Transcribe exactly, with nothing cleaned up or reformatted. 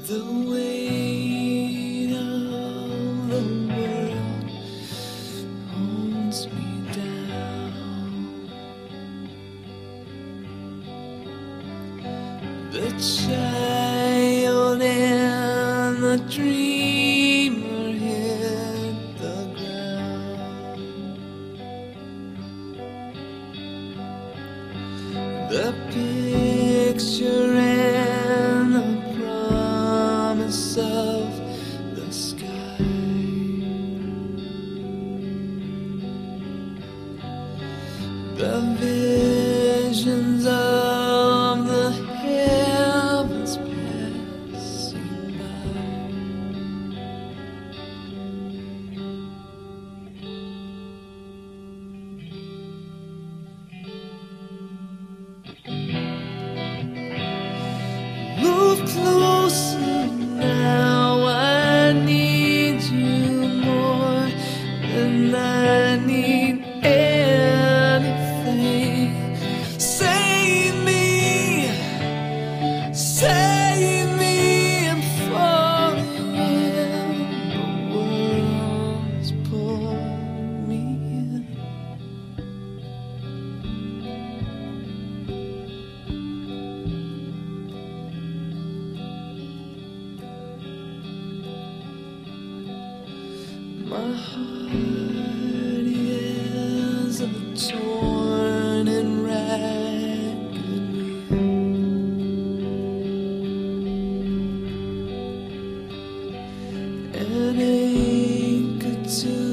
The weight of the world holds me down. The child and the dreamer hit the ground. The picture and the promise of the sky. The visions of the heavens passing by. Move closer now, I need you more than I need anything. Save me, save me, I'm falling in. The world's pulled me in. My heart is a torn and ragged wheel, an anchor to